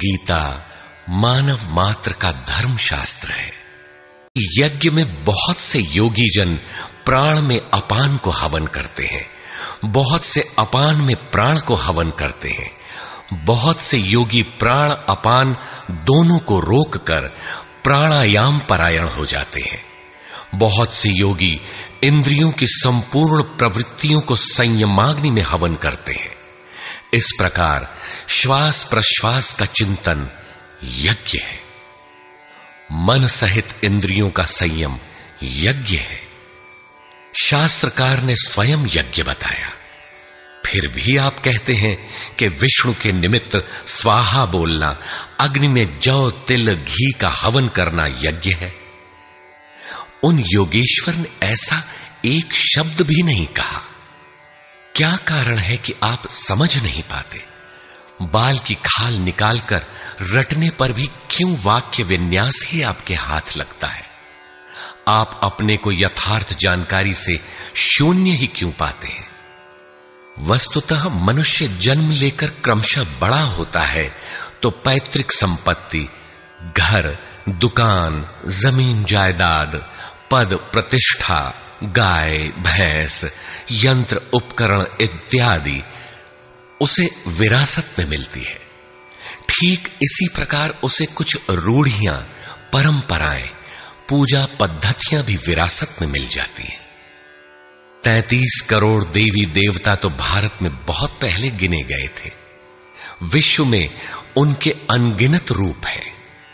गीता मानव मात्र का धर्म शास्त्र है। यज्ञ में बहुत से योगी जन प्राण में अपान को हवन करते हैं, बहुत से अपान में प्राण को हवन करते हैं। बहुत से योगी प्राण अपान दोनों को रोककर प्राणायाम परायण हो जाते हैं। बहुत से योगी इंद्रियों की संपूर्ण प्रवृत्तियों को संयमाग्नि में हवन करते हैं। इस प्रकार श्वास प्रश्वास का चिंतन यज्ञ है। मन सहित इंद्रियों का संयम यज्ञ है। शास्त्रकार ने स्वयं यज्ञ बताया, फिर भी आप कहते हैं कि विष्णु के निमित्त स्वाहा बोलना, अग्नि में जौ तिल घी का हवन करना यज्ञ है। उन योगेश्वर ने ऐसा एक शब्द भी नहीं कहा। क्या कारण है कि आप समझ नहीं पाते? बाल की खाल निकालकर रटने पर भी क्यों वाक्य विन्यास ही आपके हाथ लगता है? आप अपने को यथार्थ जानकारी से शून्य ही क्यों पाते हैं? वस्तुतः मनुष्य जन्म लेकर क्रमशः बड़ा होता है तो पैतृक संपत्ति, घर, दुकान, जमीन जायदाद, पद प्रतिष्ठा, गाय भैंस, यंत्र उपकरण इत्यादि उसे विरासत में मिलती है। ठीक इसी प्रकार उसे कुछ रूढ़ियां, परंपराएं, पूजा पद्धतियां भी विरासत में मिल जाती हैं। 33 करोड़ देवी देवता तो भारत में बहुत पहले गिने गए थे। विश्व में उनके अनगिनत रूप हैं।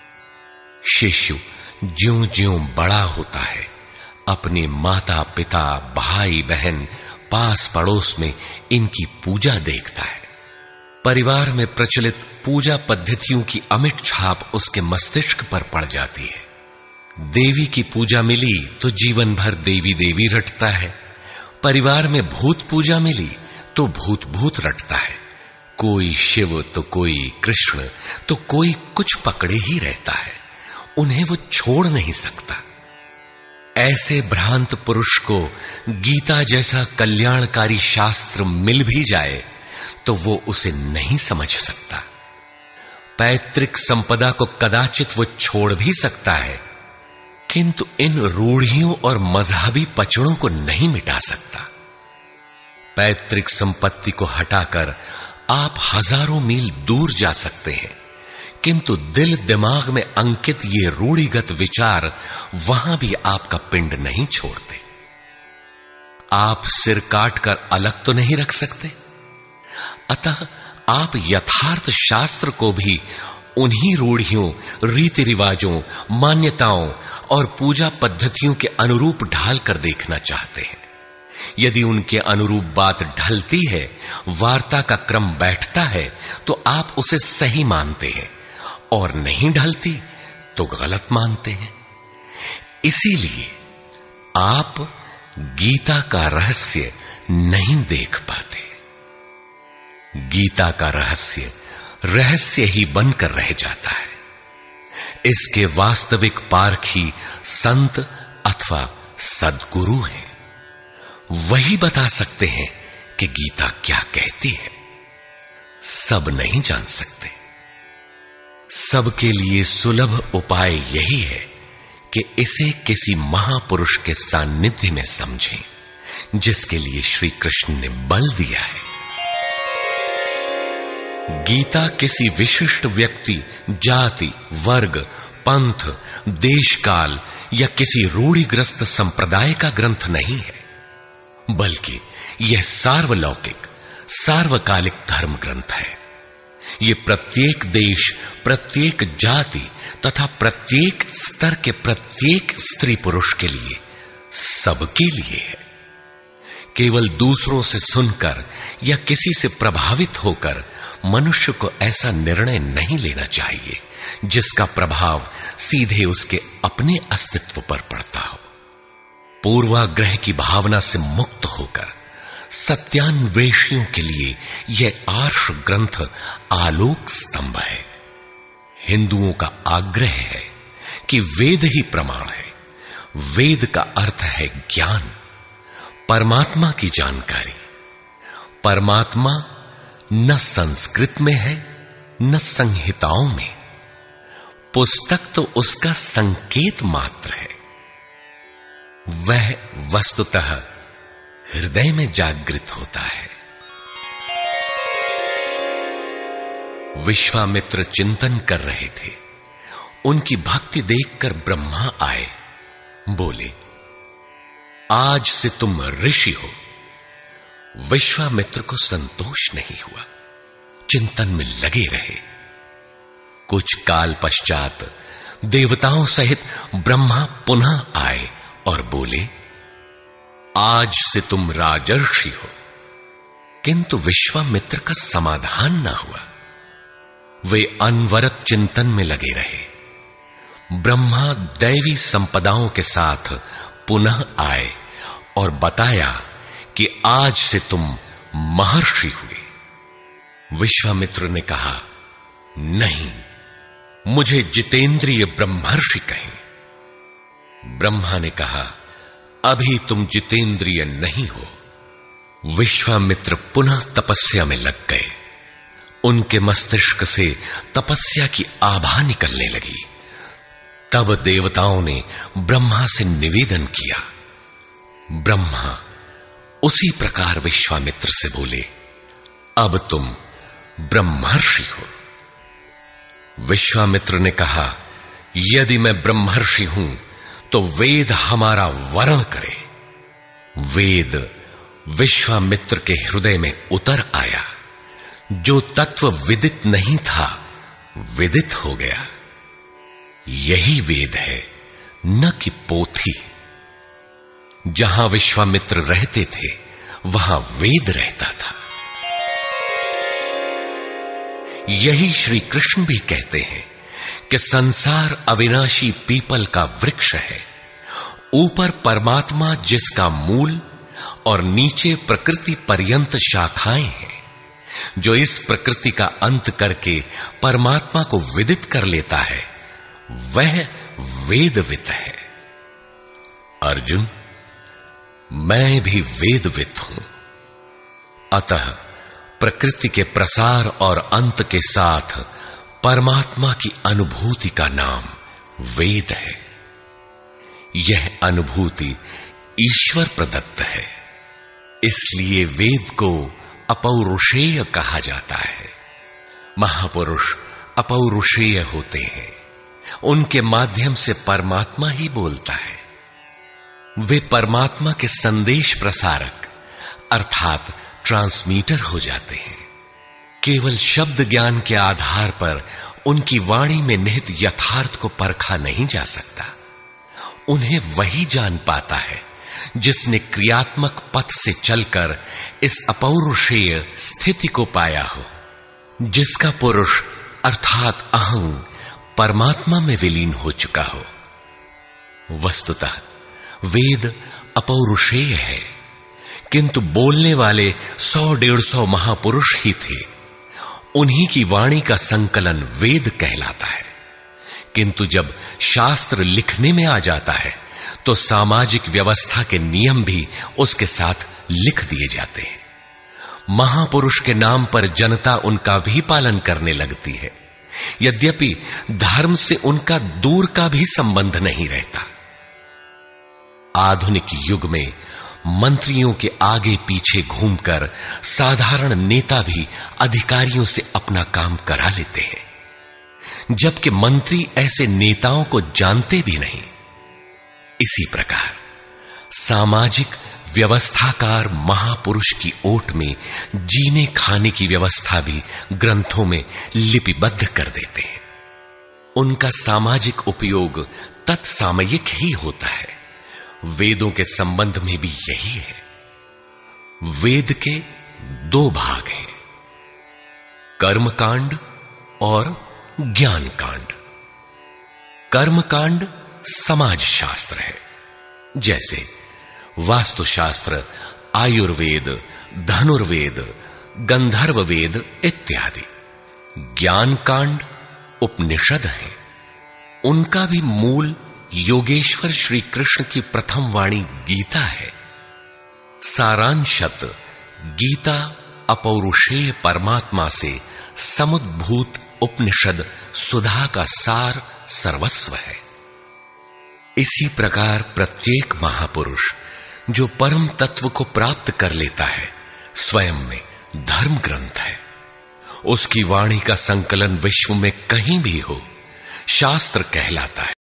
शिशु ज्यों-ज्यों बड़ा होता है, अपने माता पिता, भाई बहन, पास पड़ोस में इनकी पूजा देखता है। परिवार में प्रचलित पूजा पद्धतियों की अमिट छाप उसके मस्तिष्क पर पड़ जाती है। देवी की पूजा मिली तो जीवन भर देवी देवी रटता है। परिवार में भूत पूजा मिली तो भूत भूत रटता है। कोई शिव तो कोई कृष्ण तो कोई कुछ पकड़े ही रहता है, उन्हें वो छोड़ नहीं सकता। ऐसे भ्रांत पुरुष को गीता जैसा कल्याणकारी शास्त्र मिल भी जाए तो वो उसे नहीं समझ सकता। पैतृक संपदा को कदाचित वो छोड़ भी सकता है, किंतु इन रूढ़ियों और मजहबी पचड़ों को नहीं मिटा सकता। पैतृक संपत्ति को हटाकर आप हजारों मील दूर जा सकते हैं, किंतु दिल दिमाग में अंकित ये रूढ़िगत विचार वहां भी आपका पिंड नहीं छोड़ते। आप सिर काटकर अलग तो नहीं रख सकते, अतः आप यथार्थ शास्त्र को भी उन्हीं रूढ़ियों, रीति रिवाजों, मान्यताओं और पूजा पद्धतियों के अनुरूप ढाल कर देखना चाहते हैं। यदि उनके अनुरूप बात ढलती है, वार्ता का क्रम बैठता है, तो आप उसे सही मानते हैं, और नहीं ढलती तो गलत मानते हैं। इसीलिए आप गीता का रहस्य नहीं देख पाते। गीता का रहस्य रहस्य ही बनकर रह जाता है। इसके वास्तविक पारखी संत अथवा सद्गुरु हैं। वही बता सकते हैं कि गीता क्या कहती है। सब नहीं जान सकते। सबके लिए सुलभ उपाय यही है कि इसे किसी महापुरुष के सानिध्य में समझें, जिसके लिए श्री कृष्ण ने बल दिया है। गीता किसी विशिष्ट व्यक्ति, जाति, वर्ग, पंथ, देश काल या किसी रूढ़िग्रस्त संप्रदाय का ग्रंथ नहीं है, बल्कि यह सार्वलौकिक, सार्वकालिक धर्म ग्रंथ है। यह प्रत्येक देश, प्रत्येक जाति तथा प्रत्येक स्तर के प्रत्येक स्त्री पुरुष के लिए, सबके लिए है। केवल दूसरों से सुनकर या किसी से प्रभावित होकर मनुष्य को ऐसा निर्णय नहीं लेना चाहिए जिसका प्रभाव सीधे उसके अपने अस्तित्व पर पड़ता हो। पूर्वाग्रह की भावना से मुक्त होकर सत्यान्वेषियों के लिए यह आर्ष ग्रंथ आलोक स्तंभ है। हिंदुओं का आग्रह है कि वेद ही प्रमाण है। वेद का अर्थ है ज्ञान, परमात्मा की जानकारी। परमात्मा न संस्कृत में है न संहिताओं में। पुस्तक तो उसका संकेत मात्र है, वह वस्तुतः हृदय में जागृत होता है। विश्वामित्र चिंतन कर रहे थे। उनकी भक्ति देखकर ब्रह्मा आए, बोले, आज से तुम ऋषि हो। विश्वामित्र को संतोष नहीं हुआ, चिंतन में लगे रहे। कुछ काल पश्चात देवताओं सहित ब्रह्मा पुनः आए और बोले, आज से तुम राजर्षि हो। किंतु विश्वामित्र का समाधान न हुआ, वे अनवरत चिंतन में लगे रहे। ब्रह्मा दैवी संपदाओं के साथ पुनः आए और बताया कि आज से तुम महर्षि हुए। विश्वामित्र ने कहा, नहीं, मुझे जितेंद्रिय ब्रह्मर्षि कहें। ब्रह्मा ने कहा, अभी तुम जितेंद्रिय नहीं हो। विश्वामित्र पुनः तपस्या में लग गए। उनके मस्तिष्क से तपस्या की आभा निकलने लगी। तब देवताओं ने ब्रह्मा से निवेदन किया। ब्रह्मा उसी प्रकार विश्वामित्र से बोले, अब तुम ब्रह्मर्षि हो। विश्वामित्र ने कहा, यदि मैं ब्रह्मर्षि हूं तो वेद हमारा वरण करे। वेद विश्वामित्र के हृदय में उतर आया। जो तत्व विदित नहीं था, विदित हो गया। यही वेद है, न कि पोथी। जहां विश्वामित्र रहते थे, वहां वेद रहता था। यही श्री कृष्ण भी कहते हैं कि संसार अविनाशी पीपल का वृक्ष है। ऊपर परमात्मा जिसका मूल और नीचे प्रकृति पर्यंत शाखाएं हैं। जो इस प्रकृति का अंत करके परमात्मा को विदित कर लेता है, वह वेदवित है। अर्जुन, मैं भी वेदवित हूं। अतः प्रकृति के प्रसार और अंत के साथ परमात्मा की अनुभूति का नाम वेद है। यह अनुभूति ईश्वर प्रदत्त है, इसलिए वेद को अपौरुषेय कहा जाता है। महापुरुष अपौरुषेय होते हैं, उनके माध्यम से परमात्मा ही बोलता है। वे परमात्मा के संदेश प्रसारक अर्थात ट्रांसमीटर हो जाते हैं। केवल शब्द ज्ञान के आधार पर उनकी वाणी में निहित यथार्थ को परखा नहीं जा सकता। उन्हें वही जान पाता है जिसने क्रियात्मक पथ से चलकर इस अपौरुषेय स्थिति को पाया हो, जिसका पुरुष अर्थात अहं परमात्मा में विलीन हो चुका हो। वस्तुतः वेद अपौरुषेय है, किंतु बोलने वाले 100-150 महापुरुष ही थे। उन्हीं की वाणी का संकलन वेद कहलाता है। किंतु जब शास्त्र लिखने में आ जाता है तो सामाजिक व्यवस्था के नियम भी उसके साथ लिख दिए जाते हैं। महापुरुष के नाम पर जनता उनका भी पालन करने लगती है, यद्यपि धर्म से उनका दूर का भी संबंध नहीं रहता। आधुनिक युग में मंत्रियों के आगे पीछे घूमकर साधारण नेता भी अधिकारियों से अपना काम करा लेते हैं, जबकि मंत्री ऐसे नेताओं को जानते भी नहीं। इसी प्रकार सामाजिक व्यवस्थाकार महापुरुष की ओट में जीने खाने की व्यवस्था भी ग्रंथों में लिपिबद्ध कर देते हैं। उनका सामाजिक उपयोग तत्सामयिक ही होता है। वेदों के संबंध में भी यही है। वेद के 2 भाग हैं, कर्मकांड और ज्ञान कांड। कर्मकांड समाज शास्त्र है, जैसे वास्तुशास्त्र, आयुर्वेद, धनुर्वेद, गंधर्व वेद इत्यादि। ज्ञान कांड उपनिषद है। उनका भी मूल योगेश्वर श्री कृष्ण की प्रथम वाणी गीता है। सारांशत गीता अपौरुषेय परमात्मा से समुद्भूत उपनिषद सुधा का सार सर्वस्व है। इसी प्रकार प्रत्येक महापुरुष जो परम तत्व को प्राप्त कर लेता है, स्वयं में धर्म ग्रंथ है। उसकी वाणी का संकलन विश्व में कहीं भी हो, शास्त्र कहलाता है।